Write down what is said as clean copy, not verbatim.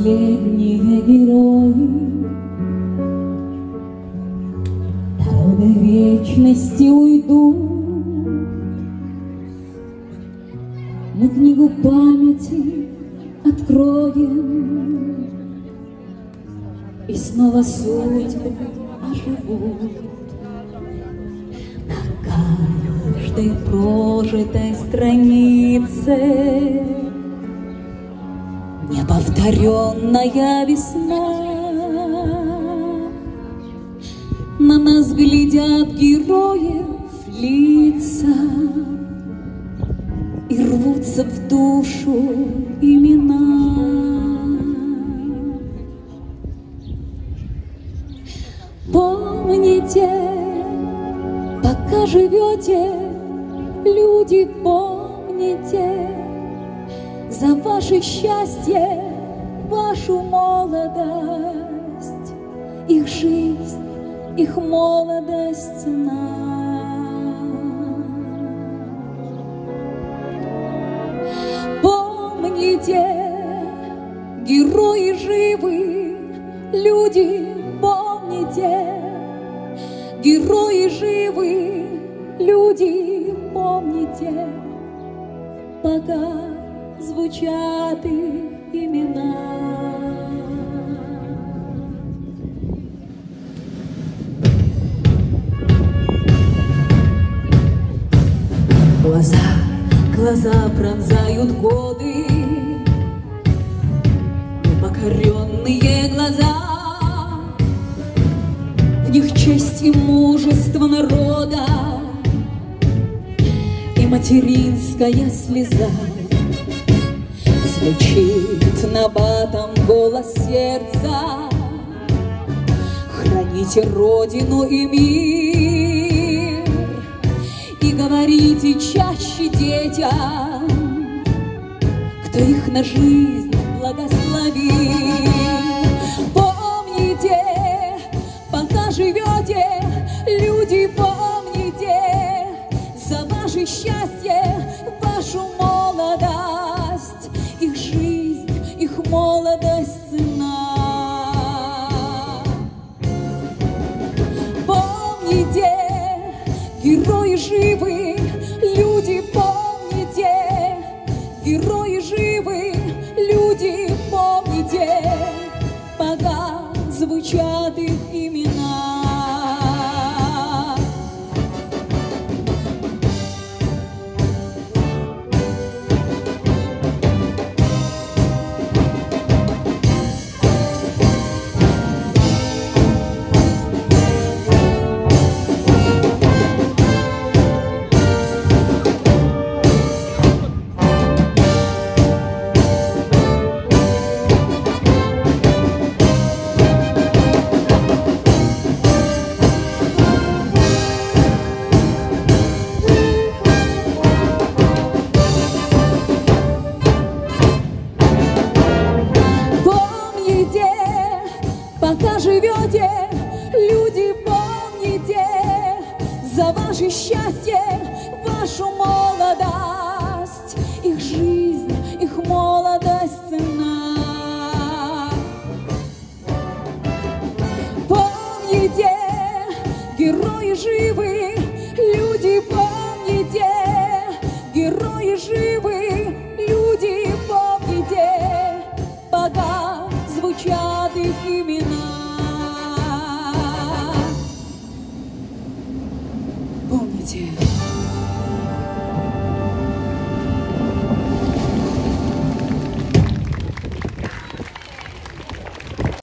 последние герои. Дорогой вечности уйду, мы книгу памяти откроем, и снова судьбы оживут. На каждой прожитой странице неповторенная весна. На нас глядят героев лица, и рвутся в душу имена. Помните, пока живете, люди, помните, за ваше счастье, вашу молодость, их жизнь, их молодость цена. Помните, герои живы, люди, помните, герои живы, люди, помните, пока звучат их имена. Глаза пронзают годы, непокоренные глаза. В них честь и мужество народа, и материнская слеза. Звучит набатом голос сердца: храните Родину и мир, и говорите чаще детям, кто их на жизнь благословил. Помните, пока живете, люди, помните, за ваше счастье, вашу молодость, их жизнь, их молодость цена. Помните, герои живы, люди, помните, герои живы, люди, помните, пока звучат их имена. Пока живете, люди, помните, за ваше счастье, вашу молодость, их жизнь, их молодость цена. Помните, герои живы, люди, помните, герои живы, люди, помните, пока звучат их имена. Помните.